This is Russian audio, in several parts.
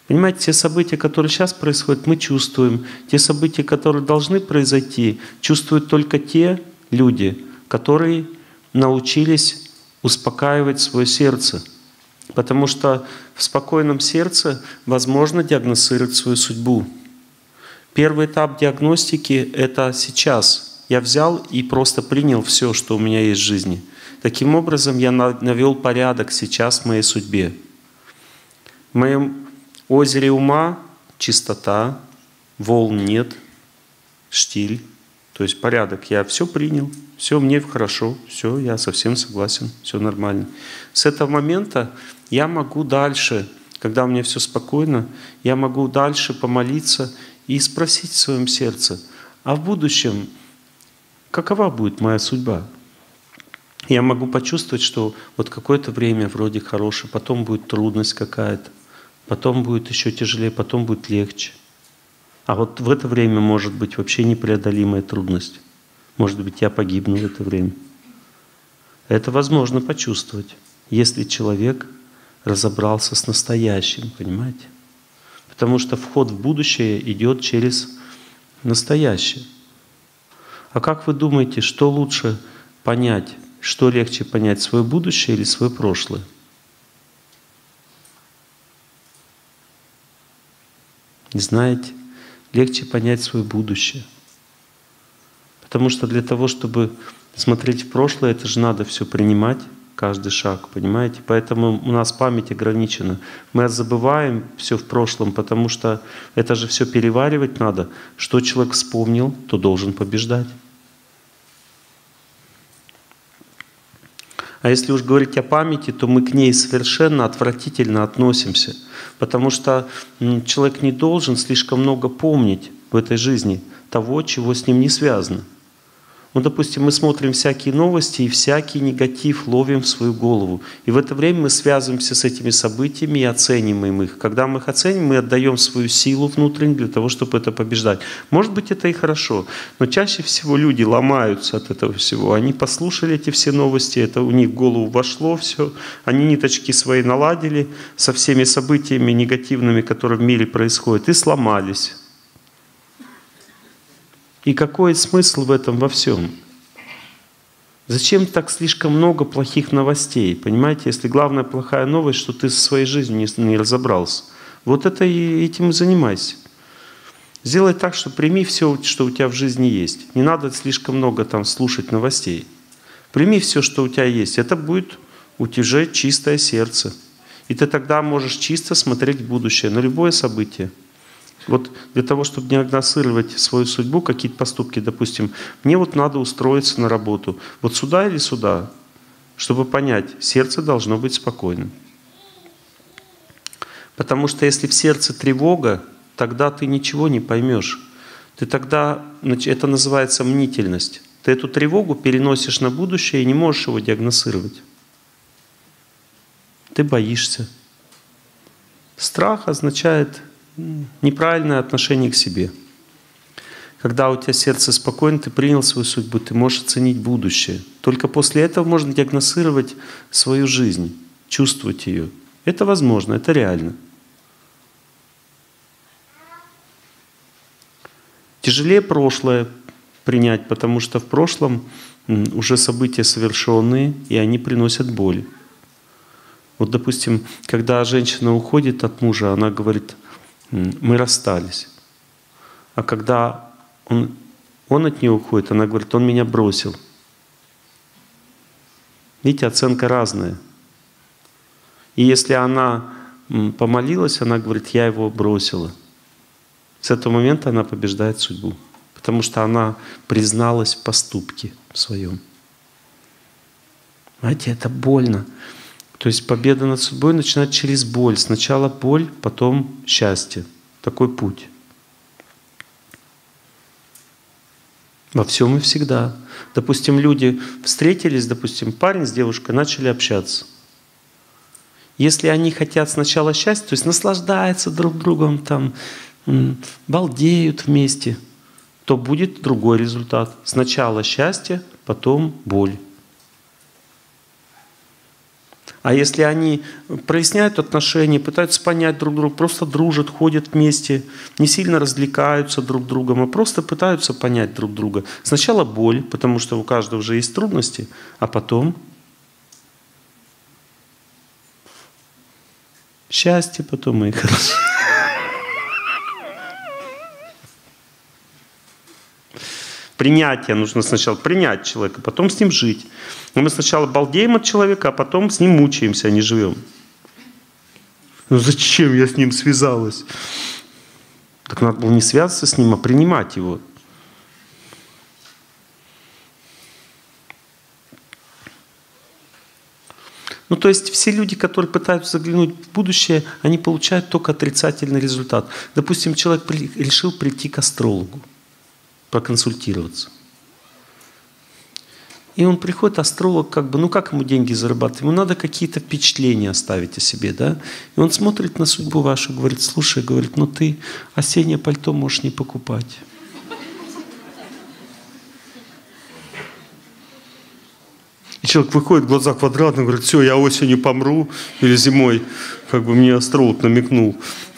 Понимаете, те события, которые сейчас происходят, мы чувствуем. Те события, которые должны произойти, чувствуют только те люди, которые научились успокаивать свое сердце. Потому что в спокойном сердце возможно диагностировать свою судьбу. Первый этап диагностики — это сейчас. Я взял и просто принял все, что у меня есть в жизни. Таким образом, я навел порядок сейчас в моей судьбе. В моем озере ума чистота, волн нет, штиль, то есть порядок. Я все принял, все мне хорошо, все, я совсем согласен, все нормально. С этого момента я могу дальше, когда у меня все спокойно, я могу дальше помолиться и спросить в своем сердце, а в будущем какова будет моя судьба? Я могу почувствовать, что вот какое-то время вроде хорошее, потом будет трудность какая-то, потом будет еще тяжелее, потом будет легче. А вот в это время может быть вообще непреодолимая трудность. Может быть, я погибну в это время. Это возможно почувствовать, если человек разобрался с настоящим, понимаете? Потому что вход в будущее идет через настоящее. А как вы думаете, что лучше понять? Что легче понять, свое будущее или свое прошлое? Не знаете? Легче понять свое будущее. Потому что для того, чтобы смотреть в прошлое, это же надо все принимать, каждый шаг, понимаете? Поэтому у нас память ограничена. Мы забываем все в прошлом, потому что это же все переваривать надо. Что человек вспомнил, то должен побеждать. А если уж говорить о памяти, то мы к ней совершенно отвратительно относимся. Потому что человек не должен слишком много помнить в этой жизни того, чего с ним не связано. Ну, допустим, мы смотрим всякие новости и всякий негатив ловим в свою голову. И в это время мы связываемся с этими событиями и оцениваем их. Когда мы их оценим, мы отдаем свою силу внутреннюю для того, чтобы это побеждать. Может быть, это и хорошо, но чаще всего люди ломаются от этого всего. Они послушали эти все новости, это у них в голову вошло все, они ниточки свои наладили со всеми событиями негативными, которые в мире происходят, и сломались. И какой смысл в этом во всем? Зачем так слишком много плохих новостей? Понимаете, если главная плохая новость, что ты со своей жизнью не разобрался. Вот это и этим и занимайся. Сделай так, что прими все, что у тебя в жизни есть. Не надо слишком много там слушать новостей. Прими все, что у тебя есть. Это будет у тебя уже чистое сердце. И ты тогда можешь чисто смотреть в будущее, на любое событие. Вот для того, чтобы диагностировать свою судьбу, какие-то поступки, допустим, мне вот надо устроиться на работу. Вот сюда или сюда? Чтобы понять, сердце должно быть спокойным. Потому что если в сердце тревога, тогда ты ничего не поймешь. Ты тогда, это называется мнительность. Ты эту тревогу переносишь на будущее и не можешь его диагностировать. Ты боишься. Страх означает неправильное отношение к себе. Когда у тебя сердце спокойно, ты принял свою судьбу, ты можешь оценить будущее. Только после этого можно диагностировать свою жизнь, чувствовать ее. Это возможно, это реально. Тяжелее прошлое принять, потому что в прошлом уже события совершенные, и они приносят боль. Вот, допустим, когда женщина уходит от мужа, она говорит: мы расстались. А когда он от нее уходит, она говорит: он меня бросил. Видите, оценка разная. И если она помолилась, она говорит: я его бросила. С этого момента она побеждает судьбу. Потому что она призналась в поступке своем. Знаете, это больно. То есть победа над судьбой начинается через боль. Сначала боль, потом счастье. Такой путь. Во всем и всегда. Допустим, люди встретились, допустим, парень с девушкой, начали общаться. Если они хотят сначала счастья, то есть наслаждаются друг другом, там, балдеют вместе, то будет другой результат. Сначала счастье, потом боль. А если они проясняют отношения, пытаются понять друг друга, просто дружат, ходят вместе, не сильно развлекаются друг другом, а просто пытаются понять друг друга. Сначала боль, потому что у каждого уже есть трудности, а потом счастье, потом и хорошо. Принятие нужно сначала принять человека, потом с ним жить. Но мы сначала балдеем от человека, а потом с ним мучаемся, а не живем. Ну зачем я с ним связалась? Так надо было не связываться с ним, а принимать его. Ну, то есть все люди, которые пытаются заглянуть в будущее, они получают только отрицательный результат. Допустим, человек решил прийти к астрологу, проконсультироваться. И он приходит, астролог, как бы, ну как ему деньги зарабатывать? Ему надо какие-то впечатления оставить о себе, да? И он смотрит на судьбу вашу, говорит, слушай, говорит, ну ты осеннее пальто можешь не покупать. И человек выходит, глаза квадратные, говорит, все, я осенью помру, или зимой, как бы мне астролог намекнул.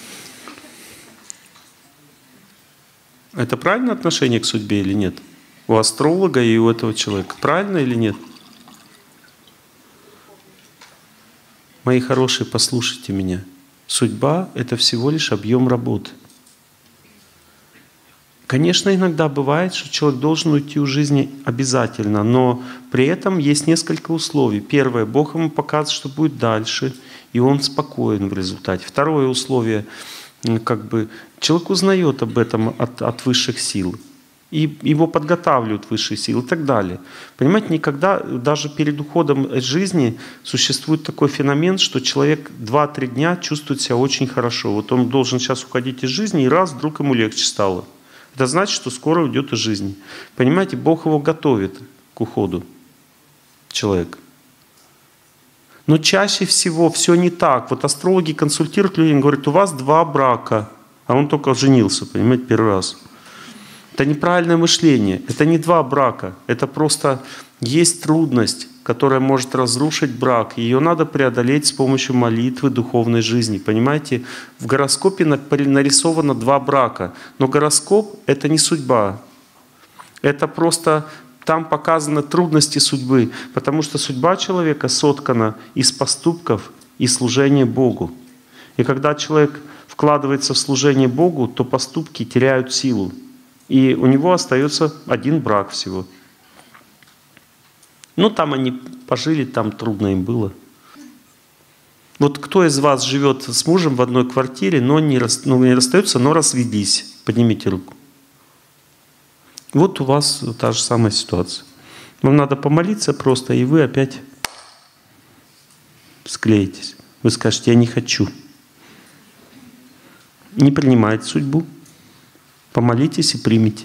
Это правильное отношение к судьбе или нет? У астролога и у этого человека. Правильно или нет? Мои хорошие, послушайте меня. Судьба — это всего лишь объем работы. Конечно, иногда бывает, что человек должен уйти из жизни обязательно, но при этом есть несколько условий. Первое, Бог ему показывает, что будет дальше, и он спокоен в результате. Второе условие, как бы человек узнает об этом от высших сил, и его подготавливают высшие силы и так далее. Понимаете, никогда, даже перед уходом из жизни существует такой феномен, что человек 2-3 дня чувствует себя очень хорошо. Вот он должен сейчас уходить из жизни, и раз вдруг ему легче стало. Это значит, что скоро уйдет из жизни. Понимаете, Бог его готовит к уходу человека. Но чаще всего все не так. Вот астрологи консультируют людей, говорят, у вас 2 брака, а он только женился, понимаете, первый раз. Это неправильное мышление. Это не 2 брака. Это просто есть трудность, которая может разрушить брак. Ее надо преодолеть с помощью молитвы, духовной жизни. Понимаете, в гороскопе нарисовано 2 брака. Но гороскоп — это не судьба. Это просто там показаны трудности судьбы. Потому что судьба человека соткана из поступков и служения Богу. И когда человек вкладывается в служение Богу, то поступки теряют силу. И у него остается 1 брак всего. Ну, там они пожили, там трудно им было. Вот кто из вас живет с мужем в одной квартире, но не расстаются, но развелись? Поднимите руку. Вот у вас та же самая ситуация. Вам надо помолиться просто, и вы опять склеитесь. Вы скажете, я не хочу. Не принимайте судьбу. Помолитесь и примите.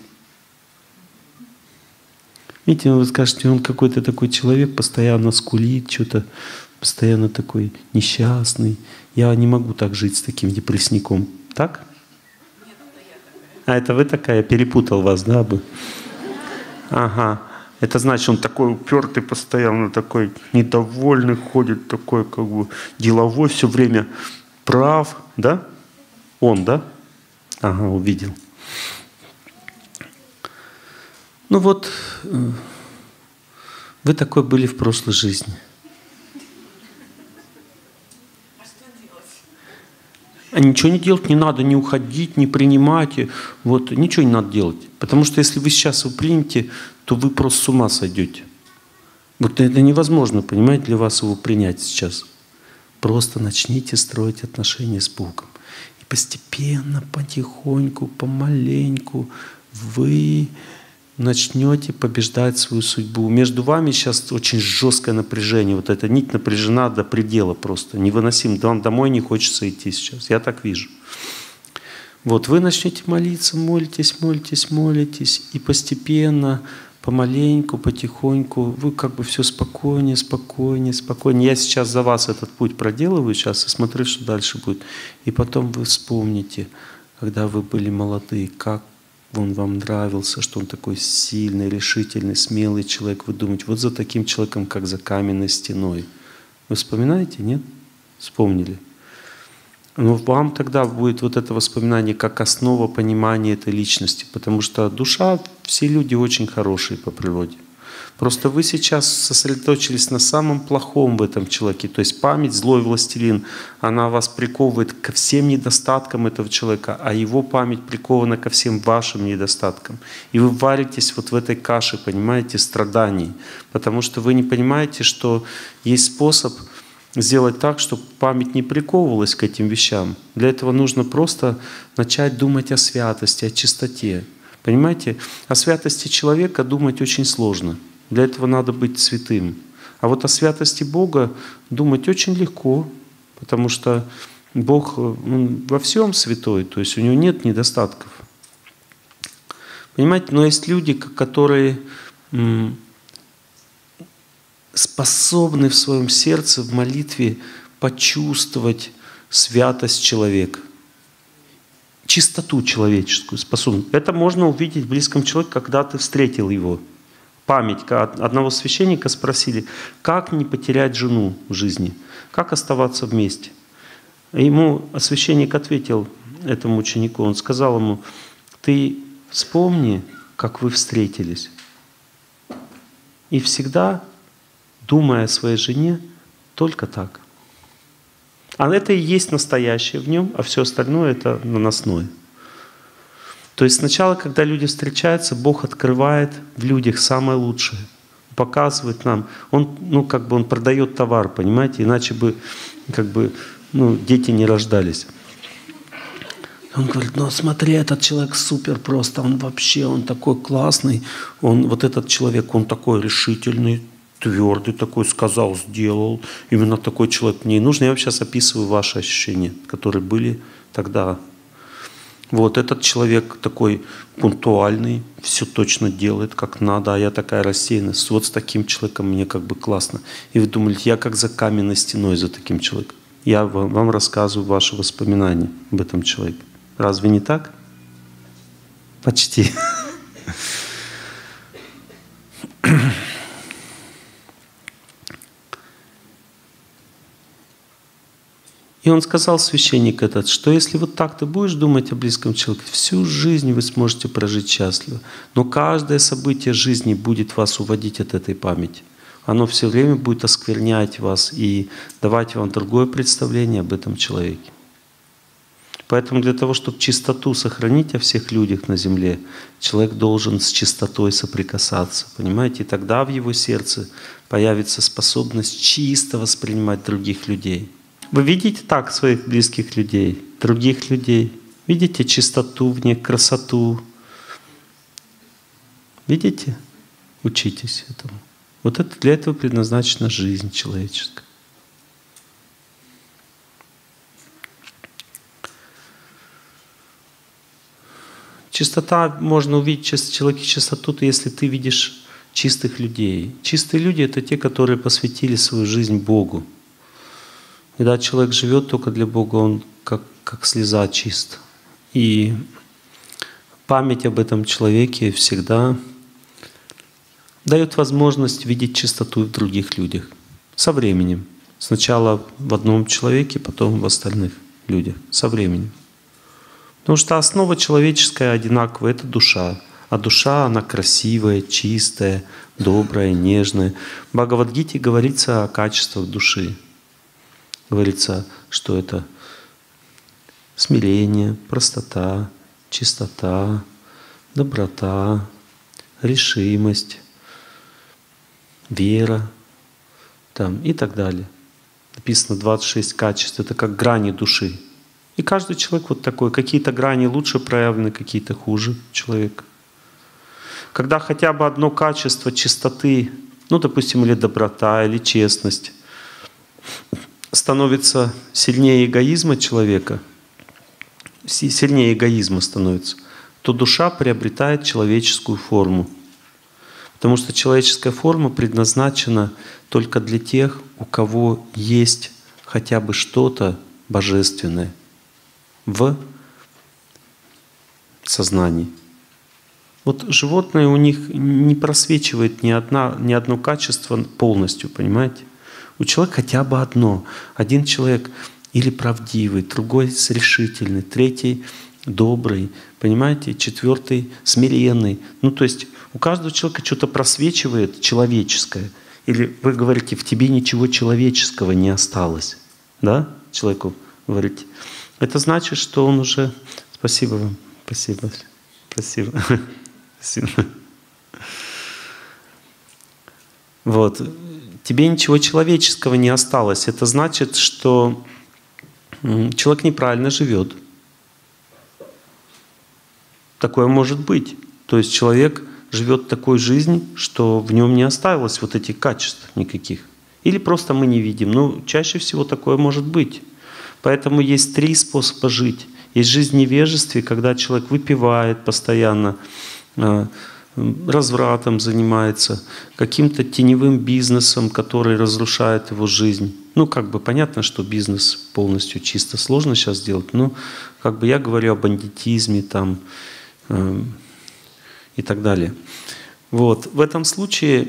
Видите, вы скажете, он какой-то такой человек, постоянно скулит, что-то постоянно такой несчастный. Я не могу так жить с таким депрессником. Так? Нет, это я такая. А это вы такая? Перепутал вас, да, бы? Ага. Это значит, он такой упертый, постоянно такой недовольный, ходит такой, как бы деловой, все время прав, да? Он, да? Ага, увидел. Ну вот, вы такой были в прошлой жизни. А что делать? А ничего не делать не надо, не уходить, не принимать. Вот, ничего не надо делать. Потому что если вы сейчас его примете, то вы просто с ума сойдете. Вот это невозможно, понимаете, для вас его принять сейчас. Просто начните строить отношения с Богом. И постепенно, потихоньку, помаленьку вы начнете побеждать свою судьбу. Между вами сейчас очень жесткое напряжение. Вот эта нить напряжена до предела просто. Невыносимо. Вам домой не хочется идти сейчас. Я так вижу. Вот вы начнете молиться, молитесь, молитесь, молитесь. И постепенно, помаленьку, потихоньку, вы как бы все спокойнее, спокойнее, спокойнее. Я сейчас за вас этот путь проделываю сейчас и смотрю, что дальше будет. И потом вы вспомните, когда вы были молодые, как он вам нравился, что он такой сильный, решительный, смелый человек. Вы думаете, вот за таким человеком, как за каменной стеной. Вы вспоминаете, нет? Вспомнили. Но вам тогда будет вот это воспоминание как основа понимания этой личности, потому что душа, все люди очень хорошие по природе. Просто вы сейчас сосредоточились на самом плохом в этом человеке. То есть память, злой властелин, она вас приковывает ко всем недостаткам этого человека, а его память прикована ко всем вашим недостаткам. И вы варитесь вот в этой каше, понимаете, страданий. Потому что вы не понимаете, что есть способ сделать так, чтобы память не приковывалась к этим вещам. Для этого нужно просто начать думать о святости, о чистоте. Понимаете, о святости человека думать очень сложно. Для этого надо быть святым. А вот о святости Бога думать очень легко, потому что Бог во всем святой, то есть у Него нет недостатков. Понимаете, но есть люди, которые способны в своем сердце, в молитве почувствовать святость человека, чистоту человеческую способность. Это можно увидеть в близком человеке, когда ты встретил его. Память. Одного священника спросили, как не потерять жену в жизни, как оставаться вместе. Ему священник ответил, этому ученику, он сказал ему: ты вспомни, как вы встретились. И всегда, думая о своей жене, только так. А это и есть настоящее в нем, а все остальное это наносное. То есть сначала, когда люди встречаются, Бог открывает в людях самое лучшее, показывает нам. Он, он продает товар, понимаете, иначе бы, дети не рождались. Он говорит: смотри, этот человек супер просто, он такой классный, вот этот человек, он такой решительный, твердый такой, сказал, сделал. Именно такой человек мне и нужен. Я вам сейчас описываю ваши ощущения, которые были тогда. Вот этот человек такой пунктуальный, все точно делает, как надо, а я такая рассеянность. Вот с таким человеком мне классно. И вы думаете, я как за каменной стеной за таким человеком. Я вам рассказываю ваши воспоминания об этом человеке. Разве не так? Почти. И он сказал, священник этот, что если вот так ты будешь думать о близком человеке, всю жизнь вы сможете прожить счастливо. Но каждое событие жизни будет вас уводить от этой памяти. Оно все время будет осквернять вас и давать вам другое представление об этом человеке. Поэтому для того, чтобы чистоту сохранить о всех людях на земле, человек должен с чистотой соприкасаться. Понимаете? И тогда в его сердце появится способность чисто воспринимать других людей. Вы видите так своих близких людей, других людей? Видите чистоту в них, красоту? Видите? Учитесь этому. Вот это, для этого предназначена жизнь человеческая. Чистота, можно увидеть в человеке чистоту, если ты видишь чистых людей. Чистые люди — это те, которые посвятили свою жизнь Богу. Когда человек живет только для Бога, он как слеза чист. И память об этом человеке всегда дает возможность видеть чистоту в других людях. Со временем. Сначала в одном человеке, потом в остальных людях. Со временем. Потому что основа человеческая одинаковая — это душа. А душа, она красивая, чистая, добрая, нежная. В Бхагавад-гите говорится о качествах души. Говорится, что это смирение, простота, чистота, доброта, решимость, вера и так далее. Написано 26 качеств. Это как грани души. И каждый человек вот такой. Какие-то грани лучше проявлены, какие-то хуже человека. Когда хотя бы одно качество чистоты, допустим, или доброта, или честность, становится сильнее эгоизма человека, сильнее эгоизма становится, то душа приобретает человеческую форму. Потому что человеческая форма предназначена только для тех, у кого есть хотя бы что-то божественное в сознании. Вот животные, у них не просвечивает ни одно качество полностью, понимаете? У человека хотя бы одно. Один человек или правдивый, другой решительный, третий добрый, понимаете, четвертый смиренный. Ну, то есть у каждого человека что-то просвечивает человеческое. Или вы говорите, в тебе ничего человеческого не осталось. Да? Человеку говорите. Это значит, что он уже... Спасибо вам. Спасибо. Спасибо. Спасибо. Вот. Тебе ничего человеческого не осталось. Это значит, что человек неправильно живет. Такое может быть. То есть человек живет такой жизнью, что в нем не осталось вот этих качеств никаких. Или просто мы не видим. Но чаще всего такое может быть. Поэтому есть 3 способа жить. Есть жизнь в невежестве, когда человек выпивает постоянно, развратом занимается, каким-то теневым бизнесом, который разрушает его жизнь. Ну, как бы понятно, что бизнес полностью чисто сложно сейчас сделать, но как бы я говорю о бандитизме там и так далее. Вот. В этом случае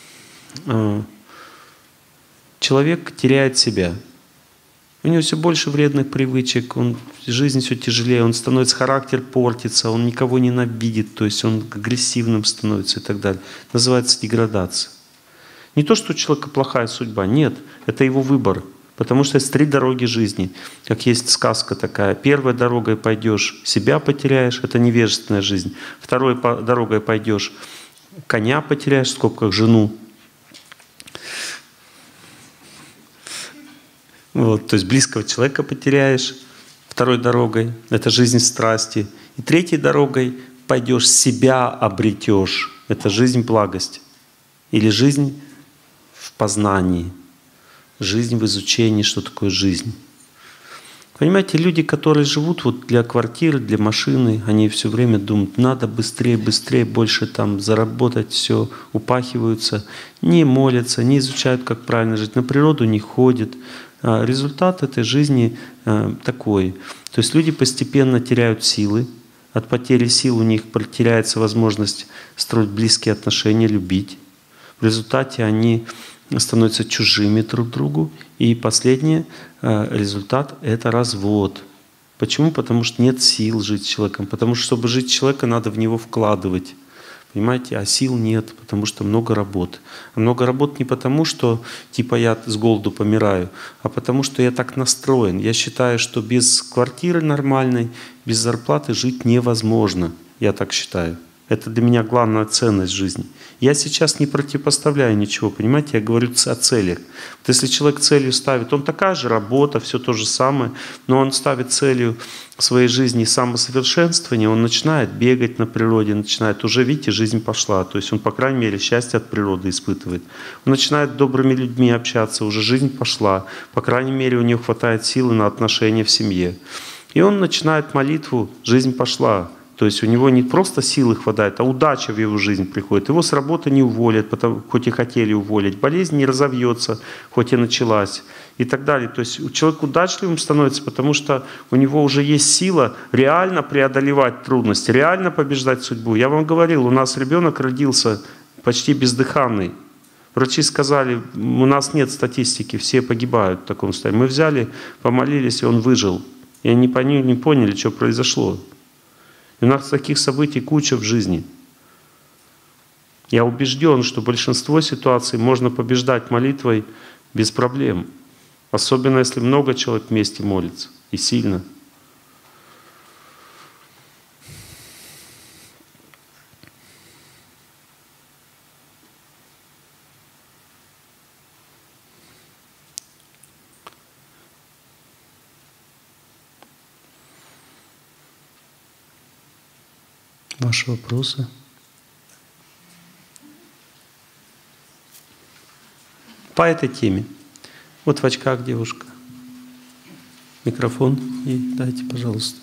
человек теряет себя. У него все больше вредных привычек, жизнь все тяжелее, он становится, характер портится, он никого ненавидит, то есть он агрессивным становится и так далее. Называется деградация. Не то, что у человека плохая судьба, нет, это его выбор. Потому что есть 3 дороги жизни. Как есть сказка такая. Первой дорогой пойдешь, себя потеряешь, это невежественная жизнь. Второй дорогой пойдешь, коня потеряешь, в скобках жену. Вот, то есть близкого человека потеряешь. Второй дорогой — это жизнь страсти. И третьей дорогой пойдешь, себя обретешь. Это жизнь благости. Или жизнь в познании. Жизнь в изучении, что такое жизнь. Понимаете, люди, которые живут вот для квартиры, для машины, они все время думают, надо быстрее, быстрее, больше там заработать, все, упахиваются, не молятся, не изучают, как правильно жить, на природу не ходят. Результат этой жизни такой. То есть люди постепенно теряют силы. От потери сил у них теряется возможность строить близкие отношения, любить. В результате они становятся чужими друг другу. И последний результат — это развод. Почему? Потому что нет сил жить с человеком. Потому что, чтобы жить с человеком, надо в него вкладывать. Понимаете? А сил нет, потому что много работ. А много работ не потому, что типа я с голоду помираю, а потому что я так настроен. Я считаю, что без квартиры нормальной, без зарплаты жить невозможно. Я так считаю. Это для меня главная ценность жизни. Я сейчас не противопоставляю ничего, понимаете? Я говорю о целях. Вот если человек целью ставит, он такая же работа, все то же самое, но он ставит целью своей жизни самосовершенствование, он начинает бегать на природе, начинает, уже, видите, жизнь пошла. То есть он, по крайней мере, счастье от природы испытывает. Он начинает с добрыми людьми общаться, уже жизнь пошла. По крайней мере, у него хватает силы на отношения в семье. И он начинает молитву, жизнь пошла. То есть у него не просто силы хватает, а удача в его жизнь приходит. Его с работы не уволят, хоть и хотели уволить. Болезнь не разовьется, хоть и началась. И так далее. То есть человек удачливым становится, потому что у него уже есть сила реально преодолевать трудности, реально побеждать судьбу. Я вам говорил, у нас ребенок родился почти бездыханный. Врачи сказали, у нас нет статистики, все погибают в таком состоянии. Мы взяли, помолились, и он выжил. И они не поняли, что произошло. И у нас таких событий куча в жизни. Я убежден, что большинство ситуаций можно побеждать молитвой без проблем. Особенно, если много человек вместе молится. И сильно. Ваши вопросы? По этой теме. Вот в очках девушка. Микрофон ей дайте, пожалуйста.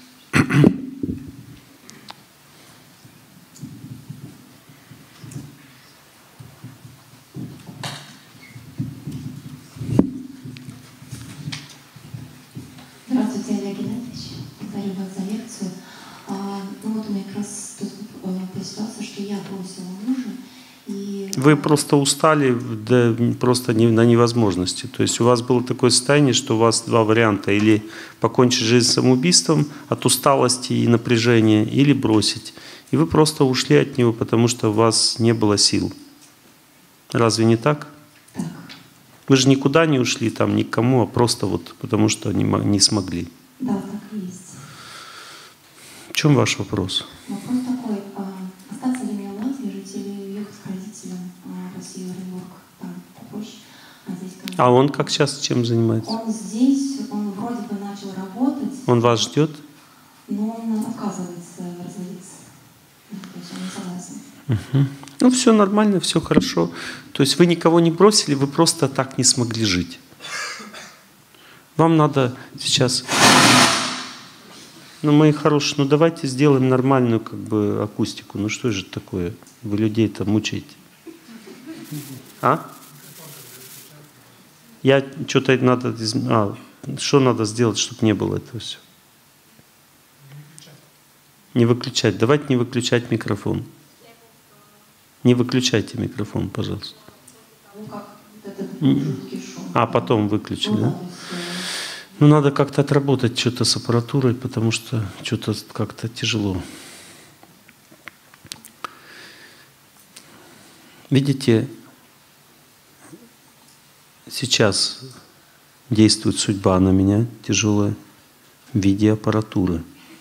Здравствуйте, Олег Геннадьевич. Благодарю вас за лекцию. Ну вот у меня как раз тут ситуация, что я бросила мужа, И Вы просто устали просто на невозможности. То есть у вас было такое состояние, что у вас два варианта. Или покончить жизнь самоубийством от усталости и напряжения, или бросить. И вы просто ушли от него, потому что у вас не было сил. Разве не так? так, Вы же никуда не ушли там никому, а просто вот потому что не смогли. да, так и есть. В чем ваш вопрос? Вопрос такой, остаться ли мне в Латвии жить или ехать к родителям в Россию, в Оренбург, там попроще, а здесь как бы... А он как сейчас чем занимается? Он здесь, он вроде бы начал работать, Он вас ждет? но он отказывается разводиться. То есть он не согласен. Ну, все нормально, все хорошо. То есть вы никого не бросили, вы просто так не смогли жить. Вам надо сейчас... Ну, мои хорошие, ну давайте сделаем нормальную как бы акустику. Ну что же это такое? Вы людей-то мучаете. А? Я что-то надо... что надо сделать, чтобы не было этого все? Не выключать. Давайте не выключать микрофон. Не выключайте микрофон, пожалуйста. Ну как, вот этот жуткий шум. А потом выключили, Ну, да? то есть, Ну, надо как-то отработать что-то с аппаратурой, потому что что-то как-то тяжело. Видите, сейчас действует судьба на меня тяжелая в виде аппаратуры.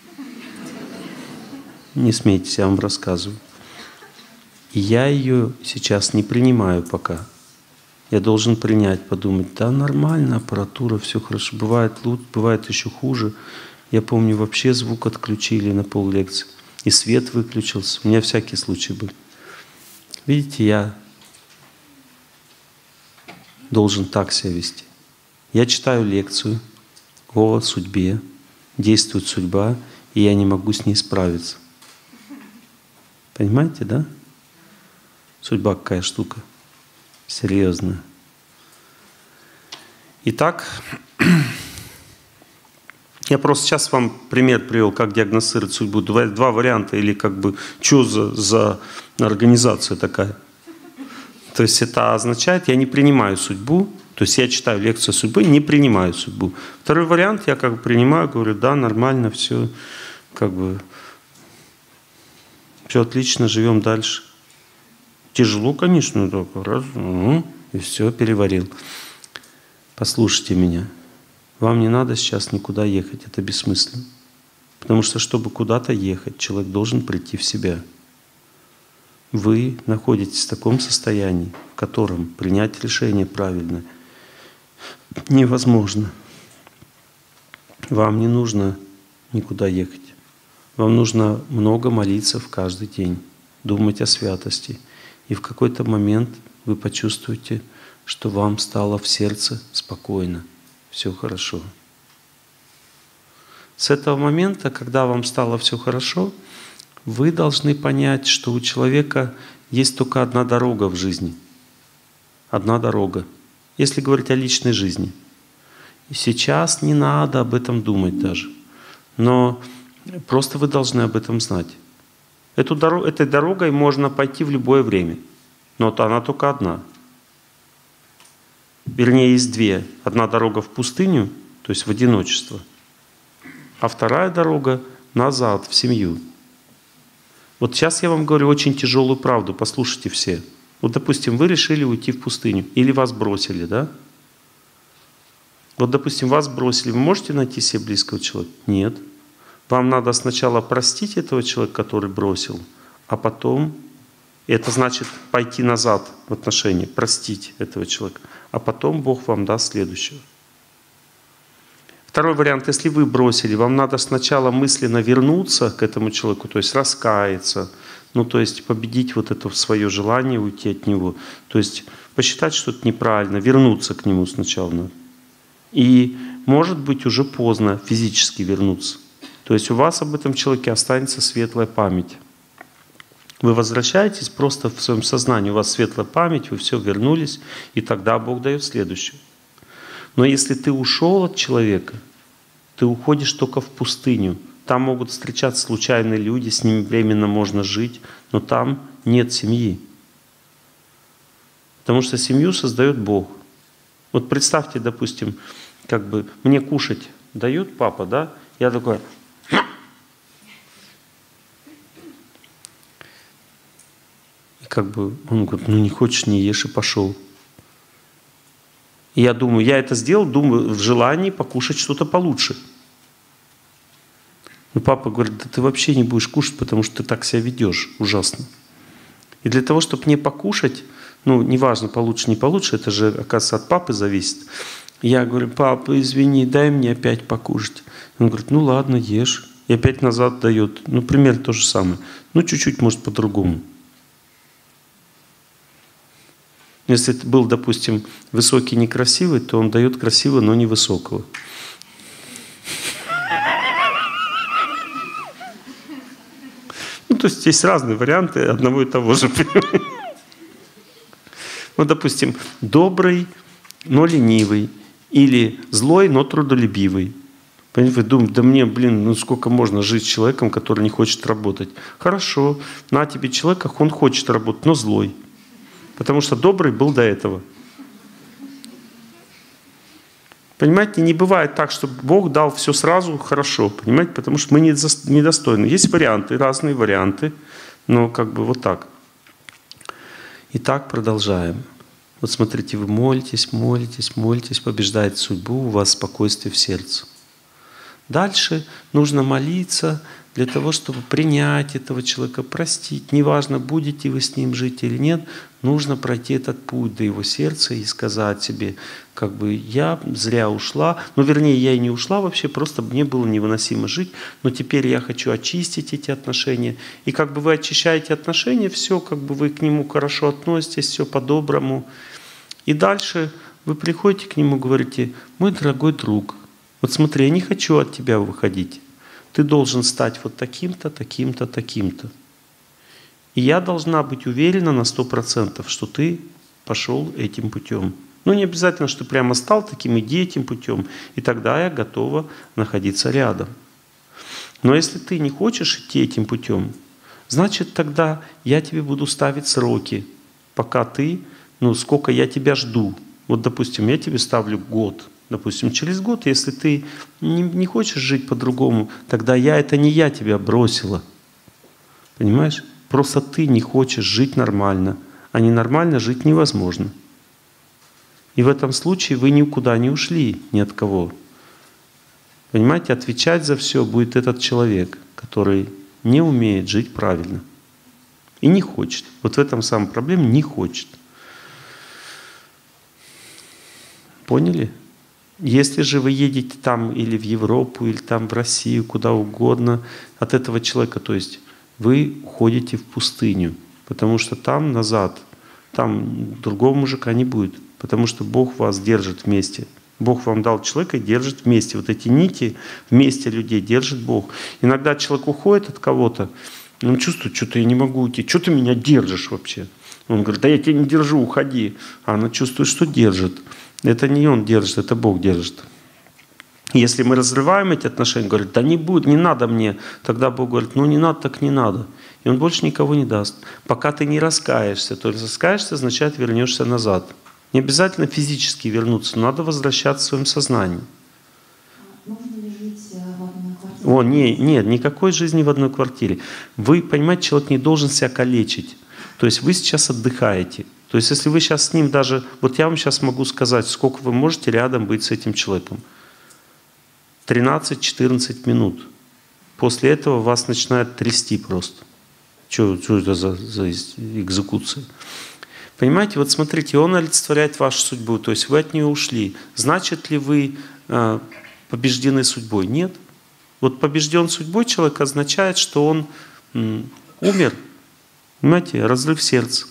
Не смейтесь, я вам рассказываю. И я ее сейчас не принимаю пока. Я должен принять, подумать, да, нормально, аппаратура, все хорошо. Бывает лучше, бывает еще хуже. Я помню, вообще звук отключили на поллекции. И свет выключился. У меня всякие случаи были. Видите, я должен так себя вести. Я читаю лекцию о судьбе. Действует судьба, и я не могу с ней справиться. Понимаете, да? Судьба какая штука. Серьезно. Итак, я просто сейчас вам пример привел, как диагностировать судьбу. Два варианта, или как бы, что за организация такая. То есть это означает, я не принимаю судьбу, то есть я читаю лекцию судьбы, не принимаю судьбу. Второй вариант, я как бы принимаю, говорю, да, нормально, все, как бы, все отлично, живем дальше. Тяжело, конечно, только раз, и все, переварил. Послушайте меня. Вам не надо сейчас никуда ехать, это бессмысленно. Потому что, чтобы куда-то ехать, человек должен прийти в себя. Вы находитесь в таком состоянии, в котором принять решение правильное невозможно. Вам не нужно никуда ехать. Вам нужно много молиться в каждый день, думать о святости. И в какой-то момент вы почувствуете, что вам стало в сердце спокойно, все хорошо. С этого момента, когда вам стало все хорошо, вы должны понять, что у человека есть только одна дорога в жизни. Одна дорога. Если говорить о личной жизни. И сейчас не надо об этом думать даже. Но просто вы должны об этом знать. Этой дорогой можно пойти в любое время. Но она только одна. Вернее, есть две. Одна дорога в пустыню, то есть в одиночество. А вторая дорога назад, в семью. Вот сейчас я вам говорю очень тяжелую правду, послушайте все. Вот, допустим, вы решили уйти в пустыню, или вас бросили, да? Вот, допустим, вас бросили, вы можете найти себе близкого человека? Нет. Вам надо сначала простить этого человека, который бросил, а потом, это значит пойти назад в отношения, простить этого человека, а потом Бог вам даст следующего. Второй вариант, если вы бросили, вам надо сначала мысленно вернуться к этому человеку, то есть раскаяться, ну то есть победить вот это свое желание уйти от него, то есть посчитать, что это неправильно, вернуться к нему сначала надо. И может быть уже поздно физически вернуться. То есть у вас об этом человеке останется светлая память. Вы возвращаетесь просто в своем сознании, у вас светлая память, вы все вернулись, и тогда Бог дает следующее. Но если ты ушел от человека, ты уходишь только в пустыню. Там могут встречаться случайные люди, с ними временно можно жить, но там нет семьи. Потому что семью создает Бог. Вот представьте, допустим, как бы мне кушать дают папа, да? Я такой... И как бы он говорит, ну не хочешь, не ешь, и пошел. И я думаю, я это сделал, думаю, в желании покушать что-то получше. Но папа говорит, да ты вообще не будешь кушать, потому что ты так себя ведешь ужасно. И для того, чтобы не покушать, ну, неважно, получше, не получше, это же, оказывается, от папы зависит. Я говорю, папа, извини, дай мне опять покушать. Он говорит, ну ладно, ешь. И опять назад дает. Ну, примерно то же самое. Ну, чуть-чуть, может, по-другому. Если это был, допустим, высокий, некрасивый, то он дает красивого, но не высокого. Ну, то есть есть разные варианты одного и того же. Ну, допустим, добрый, но ленивый. Или злой, но трудолюбивый. Понимаете, вы думаете, да мне, ну сколько можно жить с человеком, который не хочет работать? Хорошо, на тебе человек, он хочет работать, но злой. Потому что добрый был до этого. Понимаете, не бывает так, что Бог дал все сразу хорошо. Понимаете, потому что мы недостойны. Есть варианты, разные варианты. Но как бы вот так. Итак, продолжаем. Вот смотрите, вы молитесь, молитесь, молитесь, побеждаете судьбу, у вас спокойствие в сердце. Дальше нужно молиться для того, чтобы принять этого человека, простить. Неважно, будете вы с ним жить или нет, нужно пройти этот путь до его сердца и сказать себе, как бы я зря ушла, ну вернее, я и не ушла вообще, просто мне было невыносимо жить, но теперь я хочу очистить эти отношения. И как бы вы очищаете отношения, все, как бы вы к нему хорошо относитесь, все по-доброму. И дальше вы приходите к нему и говорите, мой дорогой друг, вот смотри, я не хочу от тебя выходить. Ты должен стать вот таким-то, таким-то, таким-то. И я должна быть уверена на 100%, что ты пошел этим путем. Ну, не обязательно, что прямо стал таким, иди этим путем. И тогда я готова находиться рядом. Но если ты не хочешь идти этим путем, значит, тогда я тебе буду ставить сроки, пока ты, ну, сколько я тебя жду. Вот, допустим, я тебе ставлю год. Допустим, через год, если ты не хочешь жить по-другому, тогда это не я тебя бросила. Понимаешь? Просто ты не хочешь жить нормально. А ненормально жить невозможно. И в этом случае вы никуда не ушли ни от кого. Понимаете, отвечать за все будет этот человек, который не умеет жить правильно. И не хочет. Вот в этом самая проблема, не хочет. Поняли? Если же вы едете там или в Европу, или там в Россию, куда угодно, от этого человека, то есть вы уходите в пустыню, потому что там назад, там другого мужика не будет, потому что Бог вас держит вместе. Бог вам дал человека и держит вместе. Вот эти нити вместе людей держит Бог. Иногда человек уходит от кого-то, он чувствует, что-то я не могу уйти, что ты меня держишь вообще? Он говорит, да я тебя не держу, уходи. А она чувствует, что держит. Это не он держит, это Бог держит. Если мы разрываем эти отношения, говорит, да не будет, не надо мне, тогда Бог говорит, ну не надо, так не надо. И Он больше никого не даст. Пока ты не раскаешься, то есть раскаешься, означает вернешься назад. Не обязательно физически вернуться, но надо возвращаться в своем сознании. Можно ли жить в одной квартире? Нет, никакой жизни в одной квартире. Вы, понимаете, человек не должен себя калечить. То есть вы сейчас отдыхаете. То есть если вы сейчас с ним даже... Вот я вам сейчас могу сказать, сколько вы можете рядом быть с этим человеком. 13-14 минут. После этого вас начинает трясти просто. Что это за экзекуция? Понимаете, вот смотрите, он олицетворяет вашу судьбу, то есть вы от нее ушли. Значит ли вы побеждены судьбой? Нет. Вот побежден судьбой человек означает, что он умер. Понимаете, разрыв сердца.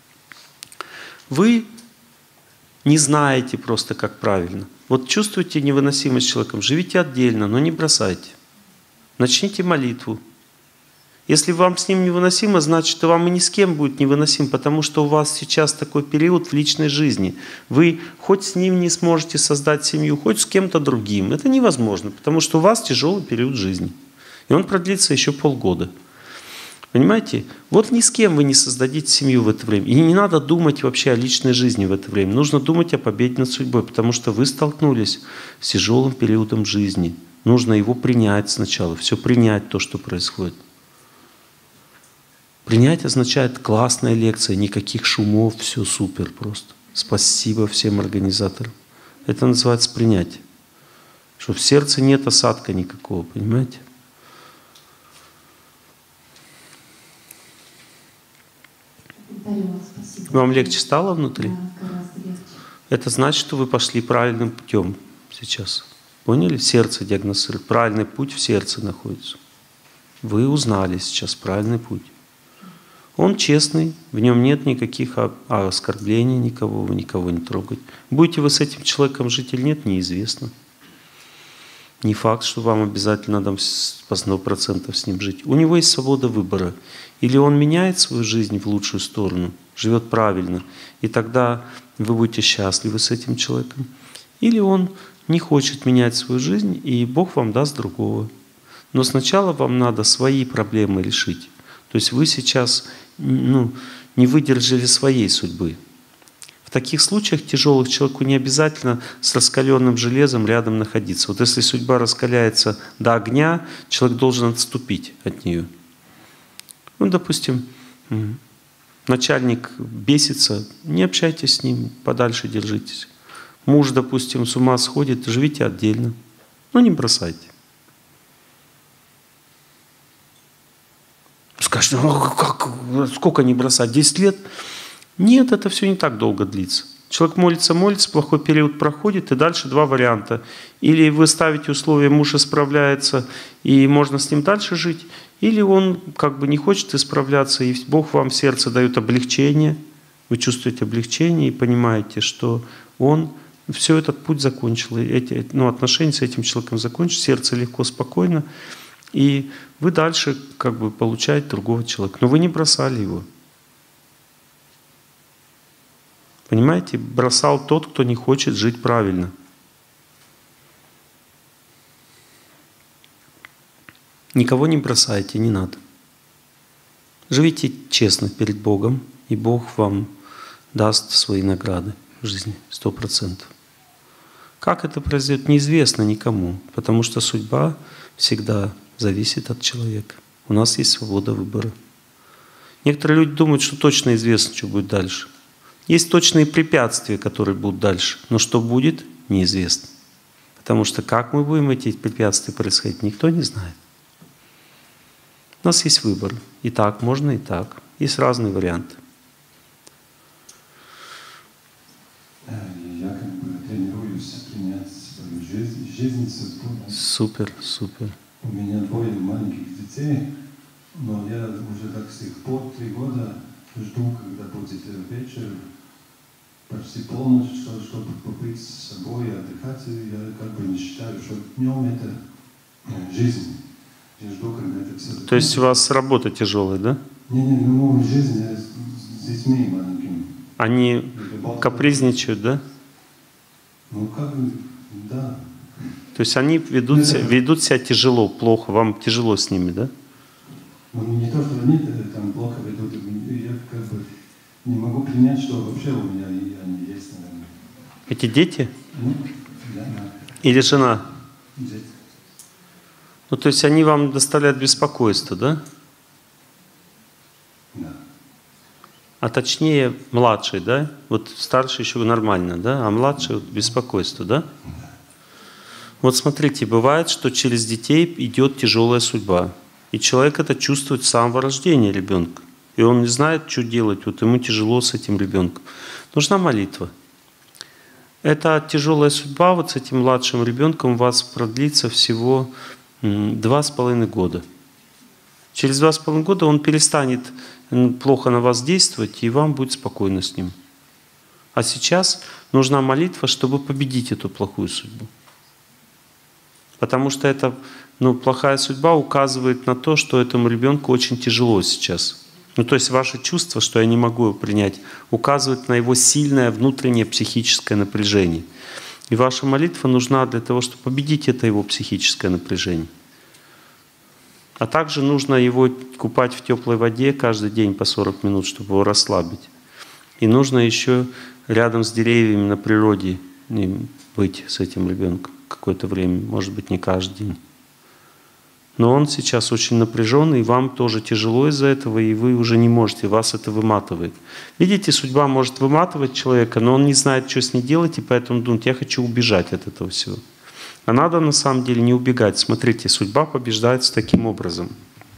Вы не знаете просто, как правильно. Вот чувствуете невыносимость с человеком, живите отдельно, но не бросайте. Начните молитву. Если вам с ним невыносимо, значит, и вам и ни с кем будет невыносимо, потому что у вас сейчас такой период в личной жизни. Вы хоть с ним не сможете создать семью, хоть с кем-то другим. Это невозможно, потому что у вас тяжелый период жизни. И он продлится еще полгода. Понимаете? Вот ни с кем вы не создадите семью в это время. И не надо думать вообще о личной жизни в это время. Нужно думать о победе над судьбой, потому что вы столкнулись с тяжелым периодом жизни. Нужно его принять сначала, все принять, то, что происходит. Принять означает классная лекция, никаких шумов, все супер просто. Спасибо всем организаторам. Это называется принятие. Что в сердце нет осадка никакого, понимаете? Спасибо. Вам легче стало внутри? Да, гораздо легче. Это значит, что вы пошли правильным путем сейчас. Поняли? Сердце диагностирует. Правильный путь в сердце находится. Вы узнали сейчас правильный путь. Он честный, в нем нет никаких оскорблений никого, вы никого не трогать. Будете вы с этим человеком жить или нет, неизвестно. Не факт, что вам обязательно надо по 100% с ним жить. У него есть свобода выбора. Или он меняет свою жизнь в лучшую сторону, живет правильно, и тогда вы будете счастливы с этим человеком. Или он не хочет менять свою жизнь, и Бог вам даст другого. Но сначала вам надо свои проблемы решить. То есть вы сейчас не выдержали своей судьбы. В таких случаях тяжелых человеку не обязательно с раскаленным железом рядом находиться. Вот если судьба раскаляется до огня, человек должен отступить от нее. Допустим, начальник бесится, не общайтесь с ним, подальше держитесь. Муж, допустим, с ума сходит, живите отдельно, но не бросайте. Скажете, как, сколько не бросать, 10 лет? Нет, это все не так долго длится. Человек молится, плохой период проходит, и дальше два варианта. Или вы ставите условия, муж исправляется, и можно с ним дальше жить, или он как бы не хочет исправляться, и Бог вам в сердце дает облегчение, вы чувствуете облегчение и понимаете, что он все этот путь закончил, отношения с этим человеком закончил, сердце легко, спокойно, и вы дальше как бы получаете другого человека. Но вы не бросали его. Понимаете, бросал тот, кто не хочет жить правильно. Никого не бросайте, не надо. Живите честно перед Богом, и Бог вам даст свои награды в жизни 100%. Как это произойдет, неизвестно никому, потому что судьба всегда зависит от человека. У нас есть свобода выбора. Некоторые люди думают, что точно известно, что будет дальше. Есть точные препятствия, которые будут дальше, но что будет, неизвестно. Потому что как мы будем эти препятствия происходить, никто не знает. У нас есть выбор. И так можно, и так. Есть разные варианты. Я как бы тренируюсь принять свою жизнь, судьбу. Супер, супер. У меня двое маленьких детей, но я уже так с тех пор 3 года жду, когда будет вечер, почти полночь, чтобы побыть с собой и отдыхать. И я как бы не считаю, что днем это жизнь. Я жду, когда это все закончится. То есть у вас работа тяжелая, да? Не, жизнь с детьми маленькими. Они капризничают, да? Ну как бы, да. То есть они ведут себя тяжело, плохо. Вам тяжело с ними, да? Ну не то, что они там плохо ведут, я как бы не могу принять, что вообще у меня они есть, наверное. Эти дети? Да. Или жена? Дети. То есть они вам доставляют беспокойство, да? Да. А точнее младший, да? Вот старший еще нормально, да? А младший беспокойство, да? Вот смотрите, бывает, что через детей идет тяжелая судьба. И человек это чувствует с самого рождения ребенка. И он не знает, что делать. Вот ему тяжело с этим ребенком. Нужна молитва. Эта тяжелая судьба вот с этим младшим ребенком у вас продлится всего 2,5 года. Через 2,5 года он перестанет плохо на вас действовать, и вам будет спокойно с ним. А сейчас нужна молитва, чтобы победить эту плохую судьбу. Потому что эта плохая судьба указывает на то, что этому ребенку очень тяжело сейчас. То есть ваше чувство, что я не могу его принять, указывает на его сильное внутреннее психическое напряжение. И ваша молитва нужна для того, чтобы победить это его психическое напряжение. А также нужно его купать в теплой воде каждый день по 40 минут, чтобы его расслабить. И нужно еще рядом с деревьями на природе быть с этим ребенком какое-то время, может быть, не каждый день. Но он сейчас очень напряженный, и вам тоже тяжело из-за этого, и вы уже не можете, вас это выматывает. Видите, судьба может выматывать человека, но он не знает, что с ней делать, и поэтому думает, я хочу убежать от этого всего. А надо на самом деле не убегать. Смотрите, судьба побеждается таким образом.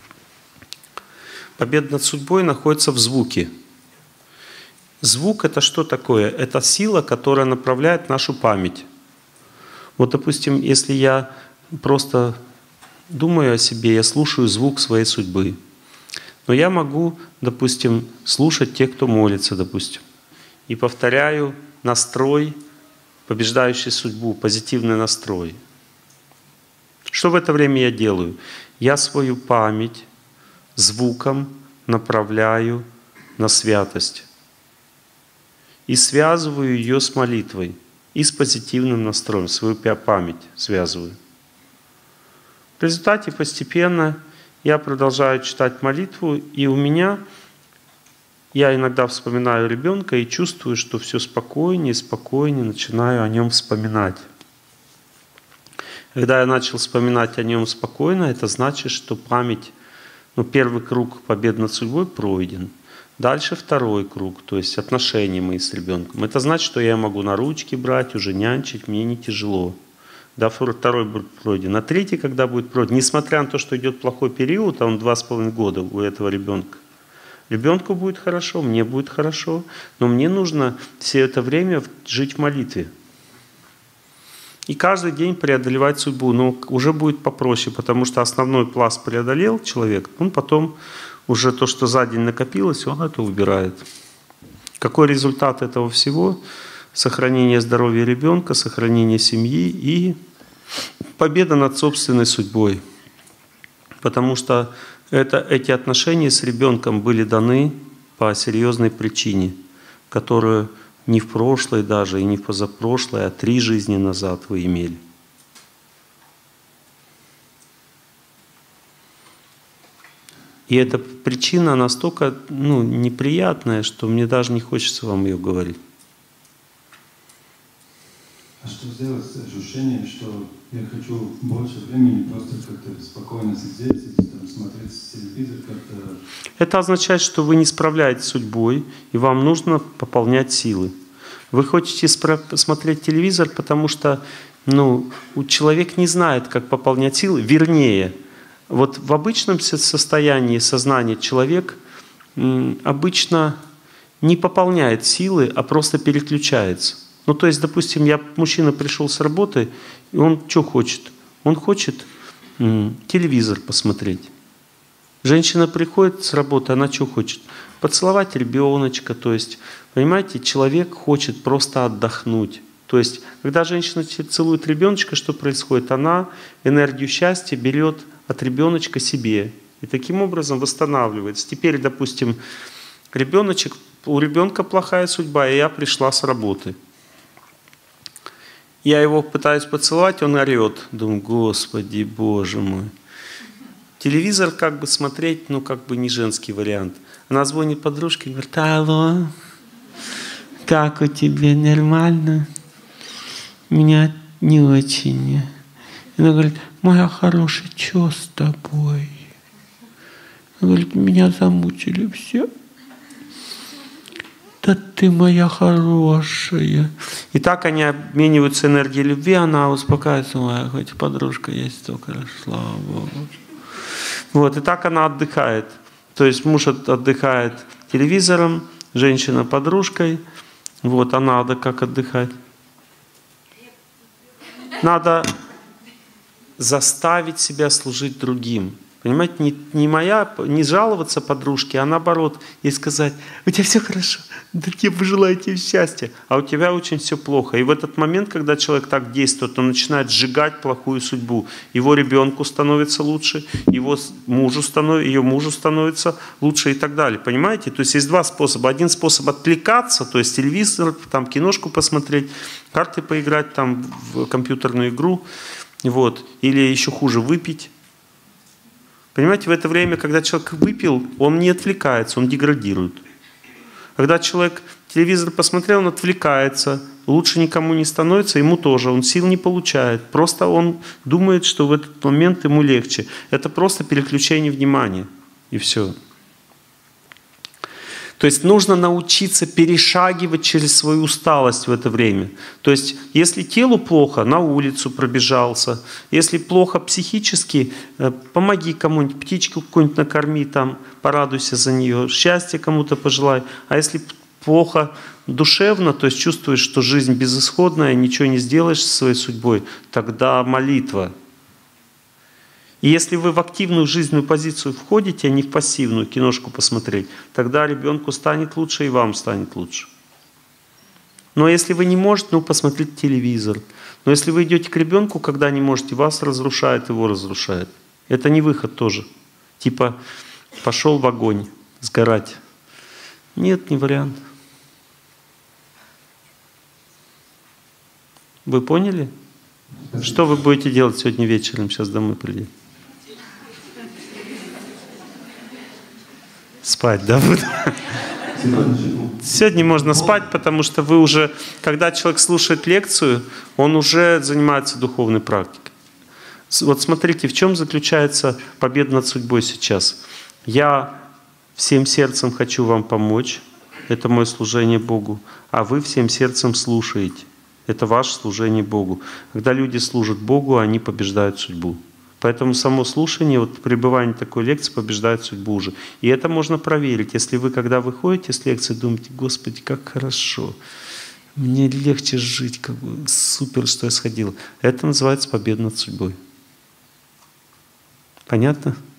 Победа над судьбой находится в звуке. Звук — это что такое? Это сила, которая направляет нашу память. Вот, допустим, если я просто думаю о себе, я слушаю звук своей судьбы. Но я могу, допустим, слушать тех, кто молится, допустим. И повторяю настрой, побеждающий судьбу, позитивный настрой. Что в это время я делаю? Я свою память звуком направляю на святость. И связываю ее с молитвой. И с позитивным настроем. Свою память связываю. В результате постепенно я продолжаю читать молитву, и у меня, я иногда вспоминаю ребенка и чувствую, что все спокойнее и спокойнее начинаю о нем вспоминать. Когда я начал вспоминать о нем спокойно, это значит, что память, первый круг победы над судьбой пройден. Дальше второй круг, то есть отношения мои с ребенком. Это значит, что я могу на ручки брать, уже нянчить, мне не тяжело. Да, второй будет пройден. А третий, когда будет пройден, несмотря на то, что идет плохой период, а он 2,5 года у этого ребенка, ребенку будет хорошо, мне будет хорошо, но мне нужно все это время жить в молитве. И каждый день преодолевать судьбу. Но уже будет попроще, потому что основной пласт преодолел человек, он потом уже то, что за день накопилось, он это убирает. Какой результат этого всего? Сохранение здоровья ребенка, сохранение семьи и победа над собственной судьбой. Потому что эти отношения с ребенком были даны по серьезной причине, которую не в прошлой даже и не в позапрошлой, а 3 жизни назад вы имели. И эта причина настолько неприятная, что мне даже не хочется вам ее говорить. А что сделать с ощущением, что я хочу больше времени просто как-то спокойно сидеть и смотреть телевизор как-то? Это означает, что вы не справляетесь с судьбой, и вам нужно пополнять силы. Вы хотите смотреть телевизор, потому что человек не знает, как пополнять силы. Вернее, вот в обычном состоянии сознания человек обычно не пополняет силы, а просто переключается. То есть, допустим, мужчина пришел с работы, и он что хочет? Он хочет телевизор посмотреть. Женщина приходит с работы, она что хочет? Поцеловать ребеночка. То есть, понимаете, человек хочет просто отдохнуть. То есть, когда женщина целует ребеночка, что происходит? Она энергию счастья берет от ребеночка себе. И таким образом восстанавливается. Теперь, допустим, у ребенка плохая судьба, и я пришла с работы. Я его пытаюсь поцеловать, он орет. Думаю, Господи, Боже мой. Телевизор смотреть, не женский вариант. Она звонит подружке и говорит, алло, как у тебя, нормально? Меня не очень. Она говорит, моя хорошая, что с тобой? Она говорит, меня замучили все. Да ты моя хорошая. И так они обмениваются энергией любви, она успокаивается, моя хоть подружка есть, только слава Богу. И так она отдыхает. То есть муж отдыхает телевизором, женщина подружкой. А надо как отдыхать? Надо заставить себя служить другим. Понимаете, не жаловаться подружке, а наоборот, ей сказать, у тебя все хорошо, да я пожелаю тебе счастья, а у тебя очень все плохо. И в этот момент, когда человек так действует, он начинает сжигать плохую судьбу. Его ребенку становится лучше, ее мужу становится лучше и так далее. Понимаете? То есть есть 2 способа. Один способ отвлекаться, то есть телевизор, киношку посмотреть, карты поиграть, в компьютерную игру, или еще хуже выпить. Понимаете, в это время, когда человек выпил, он не отвлекается, он деградирует. Когда человек телевизор посмотрел, он отвлекается, лучше никому не становится, ему тоже, он сил не получает. Просто он думает, что в этот момент ему легче. Это просто переключение внимания. И все. То есть нужно научиться перешагивать через свою усталость в это время. То есть если телу плохо, на улицу пробежался. Если плохо психически, помоги кому-нибудь, птичку какую-нибудь накорми, там, порадуйся за нее, счастья кому-то пожелай. А если плохо душевно, то есть чувствуешь, что жизнь безысходная, ничего не сделаешь со своей судьбой, тогда молитва. И если вы в активную жизненную позицию входите, а не в пассивную, киношку посмотреть, тогда ребенку станет лучше и вам станет лучше. Но если вы не можете, ну посмотрите телевизор. Но если вы идете к ребенку, когда не можете, вас разрушает, его разрушает. Это не выход тоже. Типа пошел в огонь сгорать. Нет, не вариант. Вы поняли? Что вы будете делать сегодня вечером, сейчас домой придете? Спать, да? Сегодня можно спать, потому что вы уже, когда человек слушает лекцию, он уже занимается духовной практикой. Вот смотрите, в чем заключается победа над судьбой сейчас. Я всем сердцем хочу вам помочь, это мое служение Богу, а вы всем сердцем слушаете. Это ваше служение Богу. Когда люди служат Богу, они побеждают судьбу. Поэтому само слушание, вот пребывание такой лекции побеждает судьбу уже. И это можно проверить. Если вы, когда выходите с лекции, думаете, Господи, как хорошо, мне легче жить, как бы супер, что я сходил. Это называется победа над судьбой. Понятно?